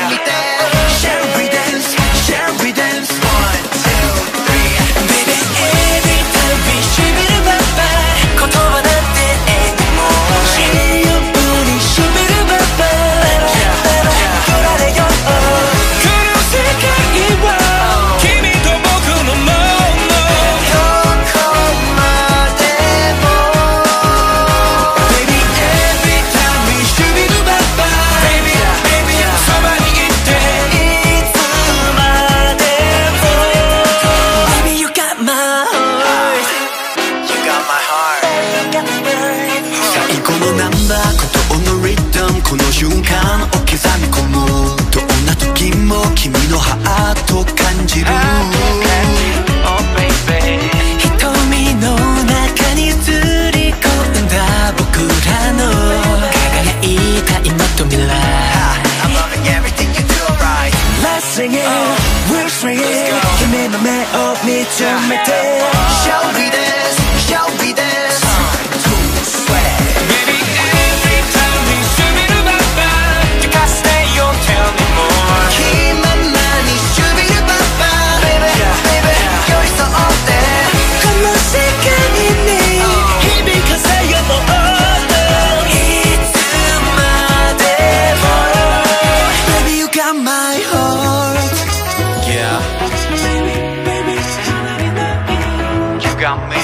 見て Shall we dance Shall we dance 1, 2, 3 Baby every time we should be the baba 言葉なんて anymore 深夜ぶり should be the baba 振られようこの世界は君と僕のものどこまでも Baby every time we should be the baba Baby baby そばにいていつまでも Baby you got my heart You got my heart最高のナンバー孤島のリズムこの瞬間を刻み込むどんな時も君のハートを感じる瞳の中に映り込んだ僕らの輝いた今と未来 I'm loving everything you do right Let's sing it We'll swing it 君の目を見つめて Shall we dance Shall we dance Baby every time we should be the baba 聞かせてよ Tell me more 気ままに should be the baba Baby baby 寄り添ってこの世界に響かせようもっといつまでも Baby you got my heart Yeah Baby You got me